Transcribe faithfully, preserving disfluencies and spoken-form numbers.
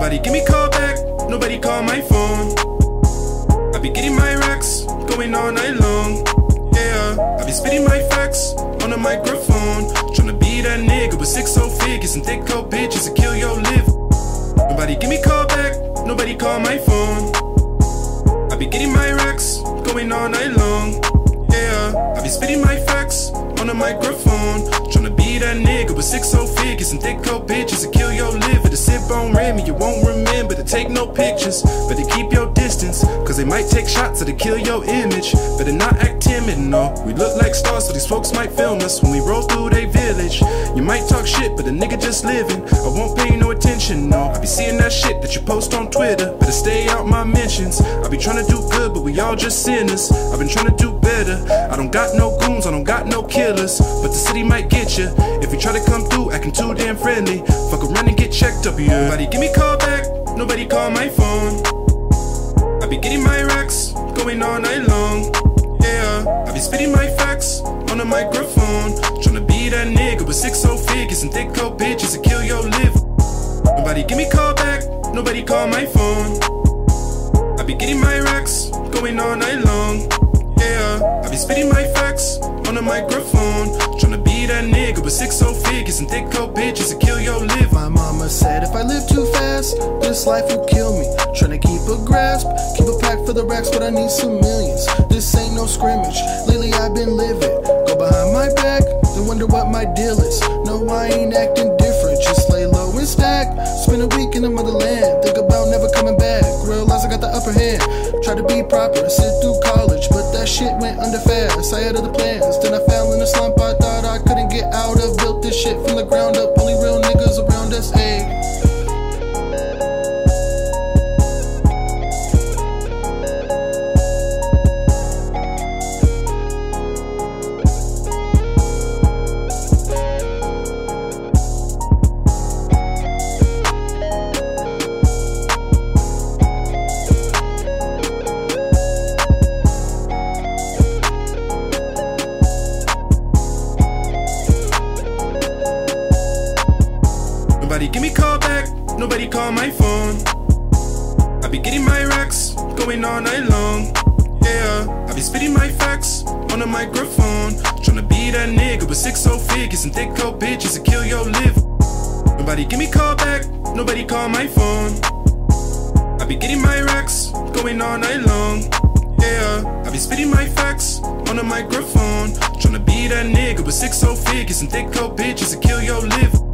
Nobody give me call back, nobody call my phone. I be getting my racks, going all night long. Yeah, I be spitting my facts on the microphone, tryna be that nigga with six old figures and thick cold bitches to kill your liver. Nobody give me call back, nobody call my phone. I be getting my racks, going all night long. Yeah, I be spitting my facts on the microphone, tryna be that nigga with six old figures and thick cold bitches to kill your liver. To sip on Remy, you won't remember to take no pictures. Better keep your distance, cause they might take shots to kill your image. Better not act timid, no. We look like stars, so these folks might film us when we roll through their village. You might talk shit, but a nigga just living. I won't pay no attention, no. I be seeing that shit that you post on Twitter. Better stay out my mentions. I be trying to do good, but we all just sinners. I've been trying to do better. I don't got no goons, I don't got no killers, but the city might get you if you try to come through acting too damn friendly. Fuck around and get checked up, yeah. Nobody give me call back, nobody call my phone. I be getting my racks, going all night long. Yeah, I be spitting my facts on the microphone, tryna be that nigga with six old figures and thick cold bitches to kill your liver. Nobody give me call back, nobody call my phone. I be getting my racks, going all night long. Yeah, I be spitting my facts on the microphone, tryna be that nigga with six old figures and thick cold bitches to kill your liver. My mama said if I live too fast, this life will kill me. Tryna keep a grasp, keep a pack for the racks, but I need some millions. This ain't no scrimmage, lately I've been living. Go behind my back, then wonder what my deal is. No, I ain't acting different, just lay low and stack. Spend a week in the motherland, think about never coming back. Realize I got the upper hand, try to be proper, sit through college, but that shit went under fast. I had other plans, then I fell in a slump I thought I couldn't get out of. Built this shit from the ground up, only real niggas around us, ayy. Nobody give me call back, nobody call my phone. I be getting my racks, going all night long. Yeah, I be spitting my facts on the microphone, tryna be that nigga with six old figures and thick cold bitches to kill your liver. Nobody give me call back, nobody call my phone. I be getting my racks, going all night long. Yeah, I be spitting my facts on the microphone, tryna be that nigga with six old figures and thick cold bitches to kill your liver.